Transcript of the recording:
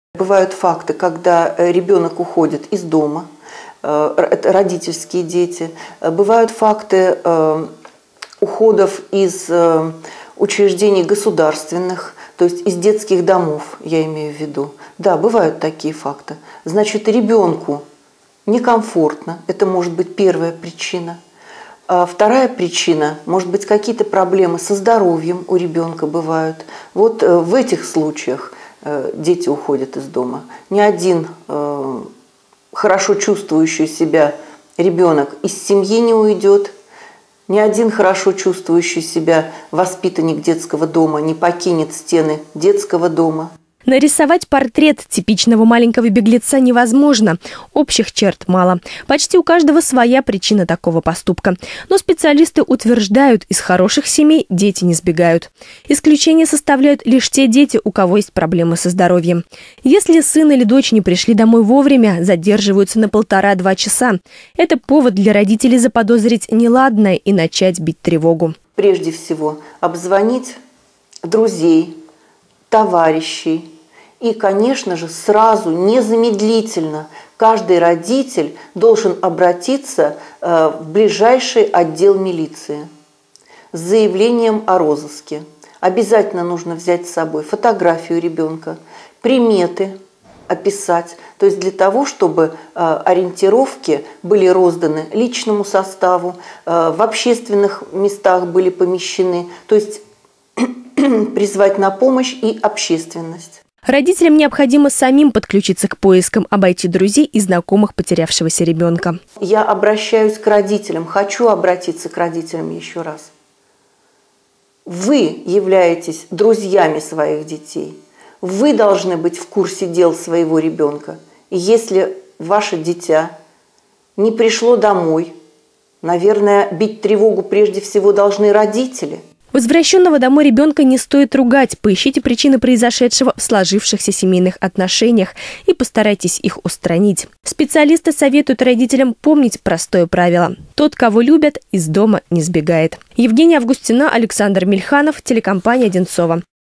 Бывают факты, когда ребенок уходит из дома, это родительские дети. Бывают факты уходов из учреждений государственных, то есть из детских домов, я имею в виду. Да, бывают такие факты. Значит, ребенку некомфортно, это может быть первая причина. Вторая причина, может быть, какие-то проблемы со здоровьем у ребенка бывают. Вот в этих случаях дети уходят из дома. Ни один хорошо чувствующий себя ребенок из семьи не уйдет, ни один хорошо чувствующий себя воспитанник детского дома не покинет стены детского дома. Нарисовать портрет типичного маленького беглеца невозможно. Общих черт мало. Почти у каждого своя причина такого поступка. Но специалисты утверждают, из хороших семей дети не сбегают. Исключение составляют лишь те дети, у кого есть проблемы со здоровьем. Если сын или дочь не пришли домой вовремя, задерживаются на 1,5–2 часа. Это повод для родителей заподозрить неладное и начать бить тревогу. Прежде всего, обзвонить друзей, товарищей. И, конечно же, сразу, незамедлительно каждый родитель должен обратиться в ближайший отдел милиции с заявлением о розыске. Обязательно нужно взять с собой фотографию ребенка, приметы описать, то есть для того, чтобы ориентировки были розданы личному составу, в общественных местах были помещены, то есть призвать на помощь и общественность. Родителям необходимо самим подключиться к поискам, обойти друзей и знакомых потерявшегося ребенка. Я обращаюсь к родителям, хочу обратиться к родителям еще раз. Вы являетесь друзьями своих детей. Вы должны быть в курсе дел своего ребенка. И если ваше дитя не пришло домой, наверное, бить тревогу прежде всего должны родители. Возвращенного домой ребенка не стоит ругать. Поищите причины произошедшего в сложившихся семейных отношениях и постарайтесь их устранить. Специалисты советуют родителям помнить простое правило. Тот, кого любят, из дома не сбегает. Евгения Августина, Александр Мильханов, телекомпания «Одинцово».